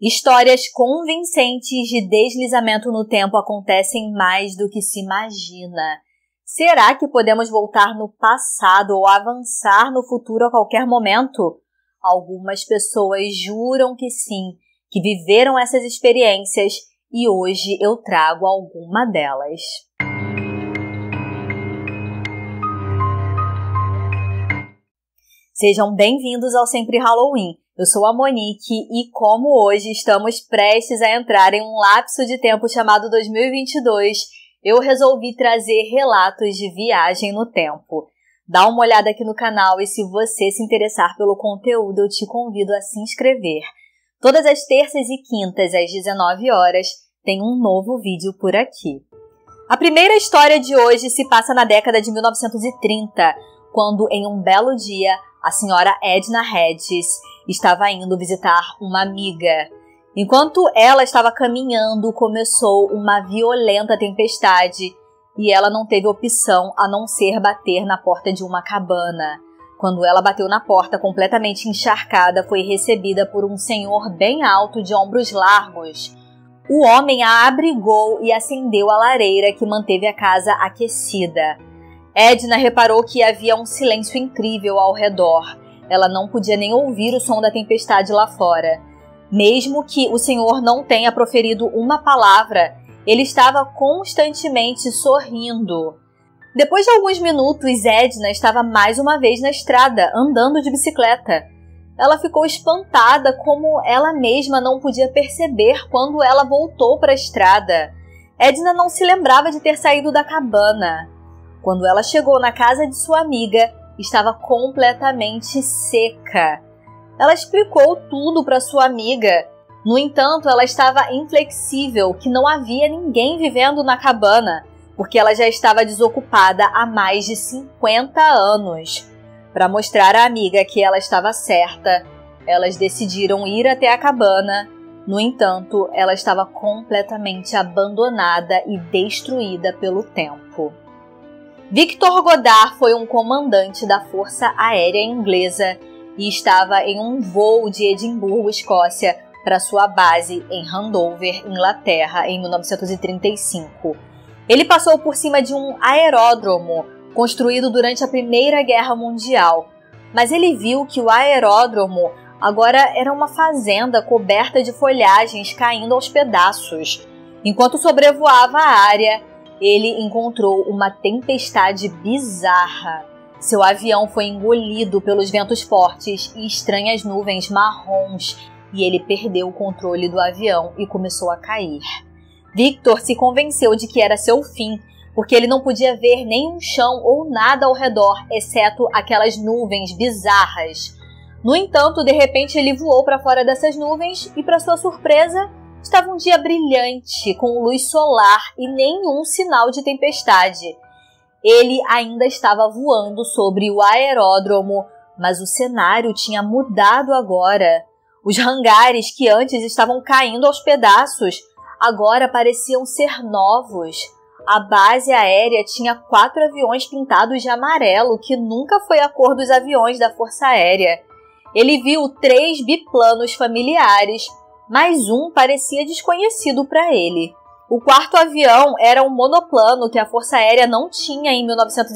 Histórias convincentes de deslizamento no tempo acontecem mais do que se imagina. Será que podemos voltar no passado ou avançar no futuro a qualquer momento? Algumas pessoas juram que sim, que viveram essas experiências, e hoje eu trago alguma delas. Sejam bem-vindos ao Sempre Halloween. Eu sou a Monique e, como hoje estamos prestes a entrar em um lapso de tempo chamado 2022, eu resolvi trazer relatos de viagem no tempo. Dá uma olhada aqui no canal e, se você se interessar pelo conteúdo, eu te convido a se inscrever. Todas as terças e quintas, às 19 horas, tem um novo vídeo por aqui. A primeira história de hoje se passa na década de 1930, quando, em um belo dia, a senhora Edna Hedges estava indo visitar uma amiga. Enquanto ela estava caminhando, começou uma violenta tempestade e ela não teve opção a não ser bater na porta de uma cabana. Quando ela bateu na porta, completamente encharcada, foi recebida por um senhor bem alto de ombros largos. O homem a abrigou e acendeu a lareira que manteve a casa aquecida. Edna reparou que havia um silêncio incrível ao redor. Ela não podia nem ouvir o som da tempestade lá fora. Mesmo que o senhor não tenha proferido uma palavra, ele estava constantemente sorrindo. Depois de alguns minutos, Edna estava mais uma vez na estrada, andando de bicicleta. Ela ficou espantada, como ela mesma não podia perceber quando ela voltou para a estrada. Edna não se lembrava de ter saído da cabana. Quando ela chegou na casa de sua amiga, estava completamente seca. Ela explicou tudo para sua amiga. No entanto, ela estava inflexível, que não havia ninguém vivendo na cabana, porque ela já estava desocupada há mais de 50 anos. Para mostrar à amiga que ela estava certa, elas decidiram ir até a cabana. No entanto, ela estava completamente abandonada e destruída pelo tempo. Victor Goddard foi um comandante da Força Aérea Inglesa e estava em um voo de Edimburgo, Escócia, para sua base em Andover, Inglaterra, em 1935. Ele passou por cima de um aeródromo construído durante a Primeira Guerra Mundial, mas ele viu que o aeródromo agora era uma fazenda coberta de folhagens caindo aos pedaços. Enquanto sobrevoava a área, ele encontrou uma tempestade bizarra. Seu avião foi engolido pelos ventos fortes e estranhas nuvens marrons, e ele perdeu o controle do avião e começou a cair. Victor se convenceu de que era seu fim, porque ele não podia ver nenhum chão ou nada ao redor, exceto aquelas nuvens bizarras. No entanto, de repente ele voou para fora dessas nuvens e, para sua surpresa, estava um dia brilhante, com luz solar e nenhum sinal de tempestade. Ele ainda estava voando sobre o aeródromo, mas o cenário tinha mudado agora. Os hangares que antes estavam caindo aos pedaços, agora pareciam ser novos. A base aérea tinha 4 aviões pintados de amarelo, que nunca foi a cor dos aviões da Força Aérea. Ele viu 3 biplanos familiares, mas um parecia desconhecido para ele. O 4º avião era um monoplano que a Força Aérea não tinha em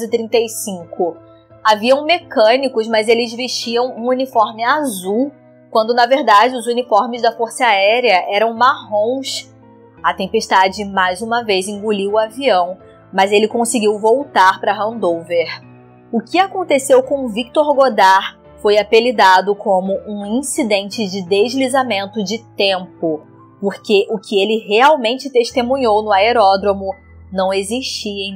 1935. Haviam mecânicos, mas eles vestiam um uniforme azul, quando na verdade os uniformes da Força Aérea eram marrons. A tempestade mais uma vez engoliu o avião, mas ele conseguiu voltar para Andover. O que aconteceu com Victor Goddard foi apelidado como um incidente de deslizamento de tempo, porque o que ele realmente testemunhou no aeródromo não existia em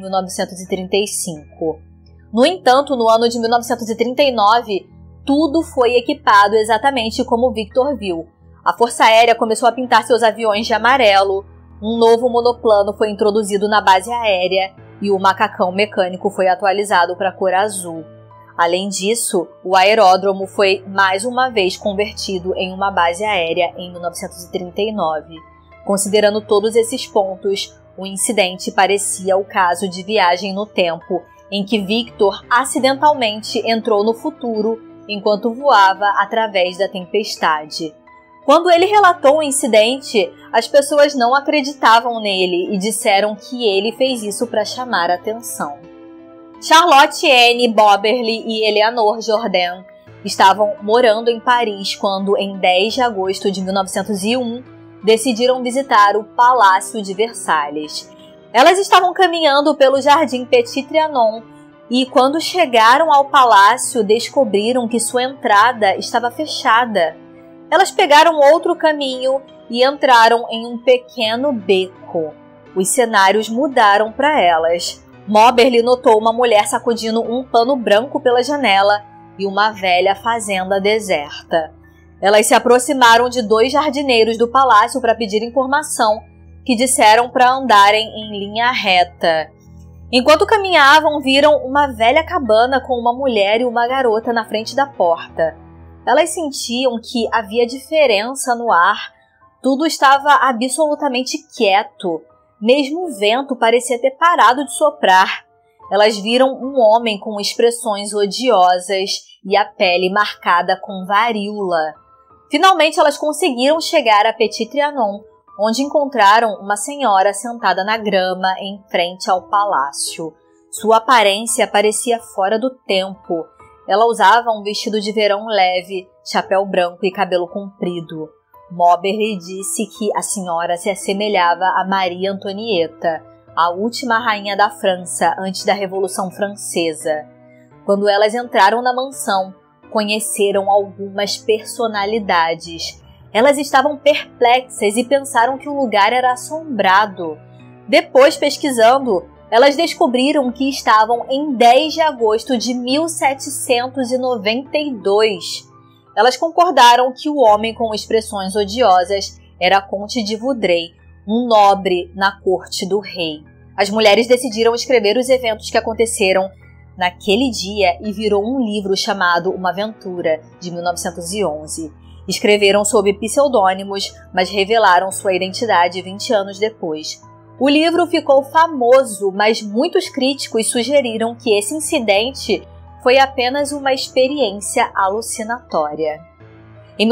1935. No entanto, no ano de 1939, tudo foi equipado exatamente como Victor viu. A Força Aérea começou a pintar seus aviões de amarelo, um novo monoplano foi introduzido na base aérea e o macacão mecânico foi atualizado para a cor azul. Além disso, o aeródromo foi mais uma vez convertido em uma base aérea em 1939. Considerando todos esses pontos, o incidente parecia o caso de viagem no tempo, em que Victor acidentalmente entrou no futuro enquanto voava através da tempestade. Quando ele relatou o incidente, as pessoas não acreditavam nele e disseram que ele fez isso para chamar a atenção. Charlotte Anne Boberly e Eleanor Jourdain estavam morando em Paris quando, em 10 de agosto de 1901, decidiram visitar o Palácio de Versalhes. Elas estavam caminhando pelo Jardim Petit Trianon e, quando chegaram ao palácio, descobriram que sua entrada estava fechada. Elas pegaram outro caminho e entraram em um pequeno beco. Os cenários mudaram para elas. Moberly notou uma mulher sacudindo um pano branco pela janela e uma velha fazenda deserta. Elas se aproximaram de 2 jardineiros do palácio para pedir informação, que disseram para andarem em linha reta. Enquanto caminhavam, viram uma velha cabana com uma mulher e uma garota na frente da porta. Elas sentiam que havia diferença no ar. Tudo estava absolutamente quieto. Mesmo o vento parecia ter parado de soprar. Elas viram um homem com expressões odiosas e a pele marcada com varíola. Finalmente, elas conseguiram chegar a Petit Trianon, onde encontraram uma senhora sentada na grama em frente ao palácio. Sua aparência parecia fora do tempo. Ela usava um vestido de verão leve, chapéu branco e cabelo comprido. Moberly disse que a senhora se assemelhava a Maria Antonieta, a última rainha da França antes da Revolução Francesa. Quando elas entraram na mansão, conheceram algumas personalidades. Elas estavam perplexas e pensaram que o lugar era assombrado. Depois, pesquisando, elas descobriram que estavam em 10 de agosto de 1792. Elas concordaram que o homem com expressões odiosas era Conde de Vaudreuil, um nobre na corte do rei. As mulheres decidiram escrever os eventos que aconteceram naquele dia e virou um livro chamado Uma Aventura, de 1911. Escreveram sob pseudônimos, mas revelaram sua identidade 20 anos depois. O livro ficou famoso, mas muitos críticos sugeriram que esse incidente foi apenas uma experiência alucinatória. Em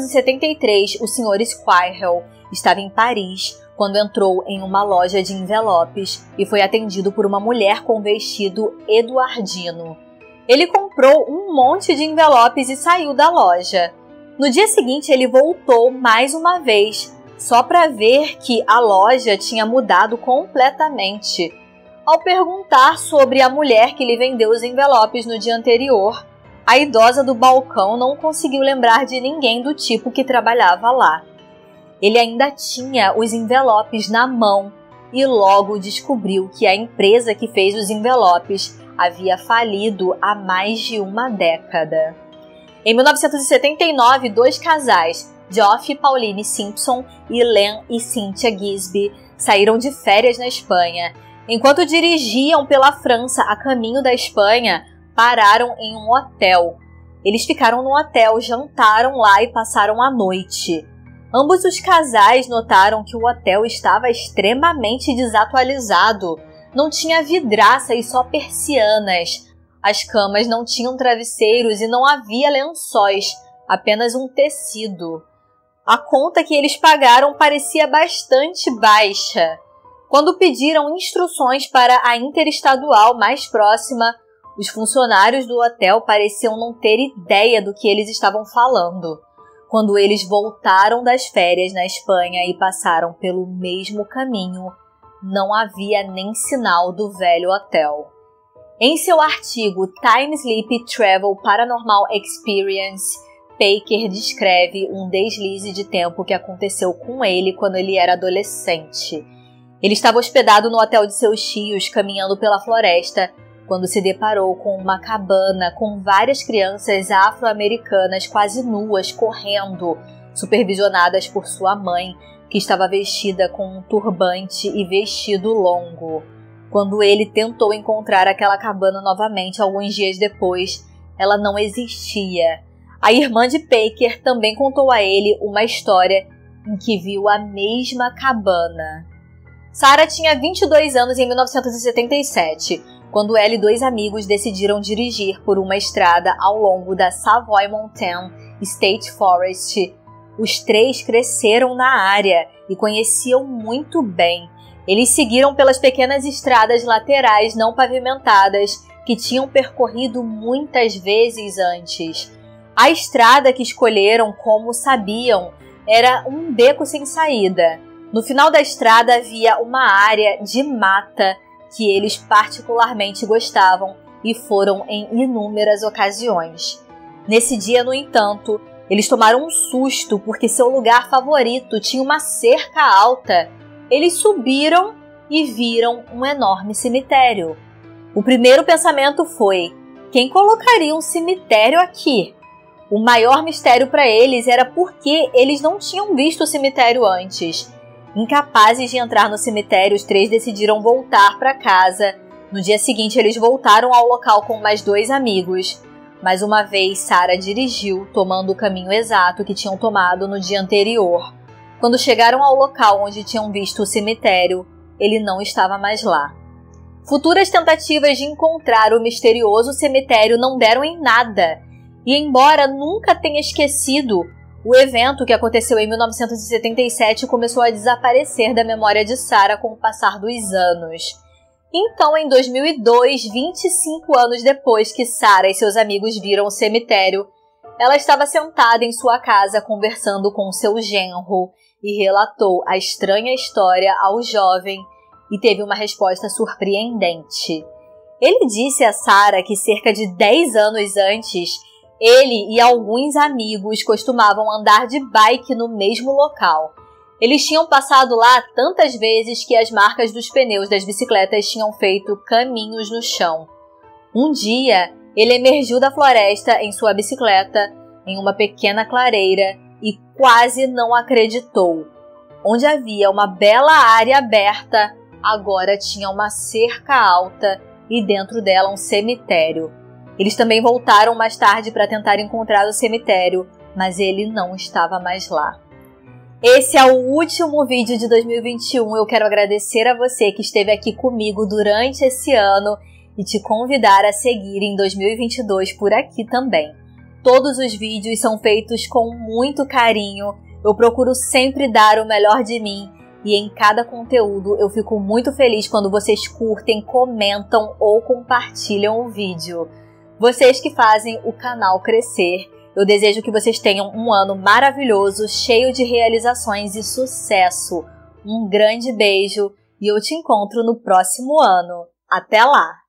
1973, o Sr. Squirrel estava em Paris quando entrou em uma loja de envelopes e foi atendido por uma mulher com vestido eduardino. Ele comprou um monte de envelopes e saiu da loja. No dia seguinte, ele voltou mais uma vez, só para ver que a loja tinha mudado completamente. Ao perguntar sobre a mulher que lhe vendeu os envelopes no dia anterior, a idosa do balcão não conseguiu lembrar de ninguém do tipo que trabalhava lá. Ele ainda tinha os envelopes na mão e logo descobriu que a empresa que fez os envelopes havia falido há mais de uma década. Em 1979, 2 casais, Geoff e Pauline Simpson e Len e Cynthia Gisby, saíram de férias na Espanha. Enquanto dirigiam pela França a caminho da Espanha, pararam em um hotel. Eles ficaram no hotel, jantaram lá e passaram a noite. Ambos os casais notaram que o hotel estava extremamente desatualizado. Não tinha vidraça e só persianas. As camas não tinham travesseiros e não havia lençóis, apenas um tecido. A conta que eles pagaram parecia bastante baixa. Quando pediram instruções para a interestadual mais próxima, os funcionários do hotel pareciam não ter ideia do que eles estavam falando. Quando eles voltaram das férias na Espanha e passaram pelo mesmo caminho, não havia nem sinal do velho hotel. Em seu artigo Time Sleep Travel Paranormal Experience, Baker descreve um deslize de tempo que aconteceu com ele quando ele era adolescente. Ele estava hospedado no hotel de seus tios, caminhando pela floresta, quando se deparou com uma cabana com várias crianças afro-americanas quase nuas correndo, supervisionadas por sua mãe, que estava vestida com um turbante e vestido longo. Quando ele tentou encontrar aquela cabana novamente alguns dias depois, ela não existia. A irmã de Baker também contou a ele uma história em que viu a mesma cabana. Sarah tinha 22 anos em 1977, quando ela e 2 amigos decidiram dirigir por uma estrada ao longo da Savoy Mountain State Forest. Os três cresceram na área e conheciam muito bem. Eles seguiram pelas pequenas estradas laterais não pavimentadas que tinham percorrido muitas vezes antes. A estrada que escolheram, como sabiam, era um beco sem saída. No final da estrada havia uma área de mata que eles particularmente gostavam e foram em inúmeras ocasiões. Nesse dia, no entanto, eles tomaram um susto porque seu lugar favorito tinha uma cerca alta. Eles subiram e viram um enorme cemitério. O primeiro pensamento foi: quem colocaria um cemitério aqui? O maior mistério para eles era por que eles não tinham visto o cemitério antes. Incapazes de entrar no cemitério, os três decidiram voltar para casa. No dia seguinte, eles voltaram ao local com mais 2 amigos. Mais uma vez, Sarah dirigiu, tomando o caminho exato que tinham tomado no dia anterior. Quando chegaram ao local onde tinham visto o cemitério, ele não estava mais lá. Futuras tentativas de encontrar o misterioso cemitério não deram em nada. E embora nunca tenha esquecido, o evento que aconteceu em 1977 começou a desaparecer da memória de Sarah com o passar dos anos. Então, em 2002, 25 anos depois que Sarah e seus amigos viram o cemitério, ela estava sentada em sua casa conversando com seu genro e relatou a estranha história ao jovem e teve uma resposta surpreendente. Ele disse a Sarah que cerca de 10 anos antes, ele e alguns amigos costumavam andar de bike no mesmo local. Eles tinham passado lá tantas vezes que as marcas dos pneus das bicicletas tinham feito caminhos no chão. Um dia, ele emergiu da floresta em sua bicicleta, em uma pequena clareira, e quase não acreditou. Onde havia uma bela área aberta, agora tinha uma cerca alta e dentro dela um cemitério. Eles também voltaram mais tarde para tentar encontrar o cemitério, mas ele não estava mais lá. Esse é o último vídeo de 2021. Eu quero agradecer a você que esteve aqui comigo durante esse ano e te convidar a seguir em 2022 por aqui também. Todos os vídeos são feitos com muito carinho. Eu procuro sempre dar o melhor de mim e em cada conteúdo eu fico muito feliz quando vocês curtem, comentam ou compartilham o vídeo. Vocês que fazem o canal crescer. Eu desejo que vocês tenham um ano maravilhoso, cheio de realizações e sucesso. Um grande beijo e eu te encontro no próximo ano. Até lá!